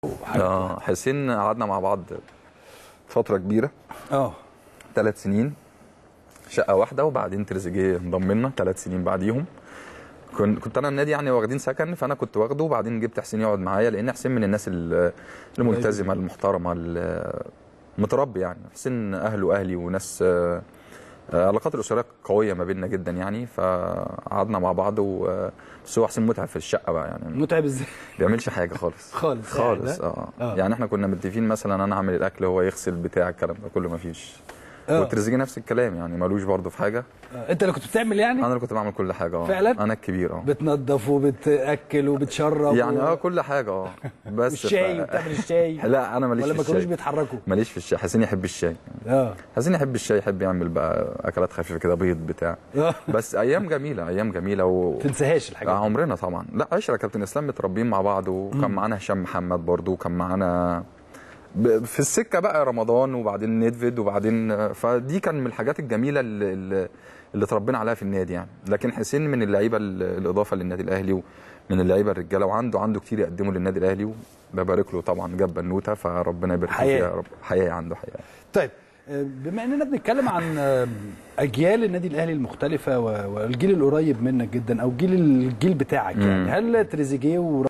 وحاجات حسين قعدنا مع بعض فتره كبيره 3 سنين شقه واحده، وبعدين تريزيجيه انضم لنا 3 سنين بعديهم. كنت انا النادي يعني واخدين سكن، فانا كنت واخده، وبعدين جبت حسين يقعد معايا، لان حسين من الناس الملتزمه المحترمه المتربي. يعني حسين اهله اهلي وناس علاقات الاسريه قويه ما بيننا جدا يعني. فقعدنا مع بعض بس هو حسين متعب في الشقه بقى يعني. متعب ازاي؟ ما بيعملش حاجه خالص خالص. يعني احنا كنا متفقين مثلا انا اعمل الاكل هو يغسل بتاع الكلام ده كله ما فيش. وتريزيجيه نفس الكلام يعني، مالوش برضه في حاجه. انت اللي كنت بتعمل يعني؟ انا اللي كنت بعمل كل حاجه. فعلا انا الكبير. بتنظف وبتاكل وبتشرب يعني كل حاجه. بس الشاي بتعمل الشاي؟ لا انا ماليش في الشاي. ولا ما كانوش بيتحركوا؟ ماليش في الشاي. حسين يحب الشاي. حسين يحب الشاي، يحب يعمل بقى اكلات خفيفه كده، بيض بتاع. بس ايام جميله، ايام جميله تنساهاش الحاجات دي؟ عمرنا طبعا. لا عشره كابتن اسلام متربيين مع بعض، وكان معانا هشام محمد برضه، وكان معانا في السكه بقى رمضان، وبعدين ندفد، وبعدين فدي كان من الحاجات الجميله اللي اتربينا عليها في النادي يعني. لكن حسين من اللعيبه الاضافه للنادي الاهلي، ومن اللعيبه الرجاله، وعنده كتير يقدموا للنادي الاهلي، وببارك له طبعا. جاب بنوته، فربنا يبارك فيه يا رب. حياه عنده حياه. طيب بما اننا بنتكلم عن اجيال النادي الاهلي المختلفه والجيل القريب منك جدا، او الجيل بتاعك يعني، هل تريزيجيه